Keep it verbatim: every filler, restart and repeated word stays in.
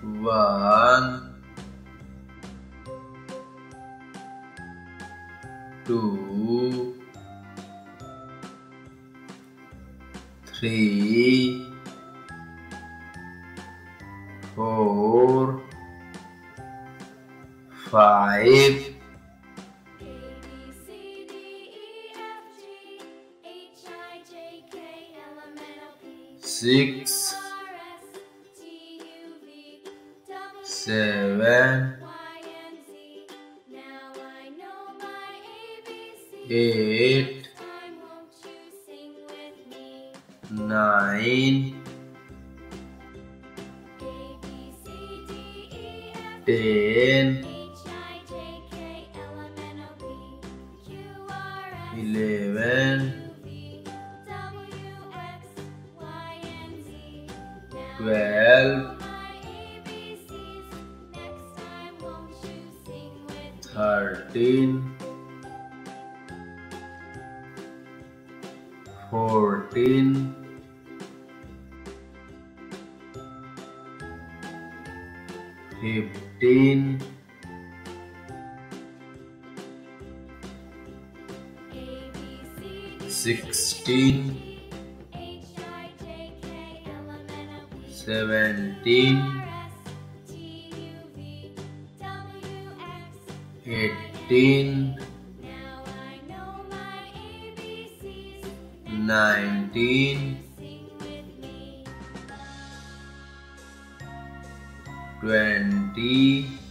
One, two, three, four, five, six, seven, eight, nine, ten, eleven, twelve, thirteen, fourteen, fifteen, sixteen, seventeen, eighteen, nineteen, twenty,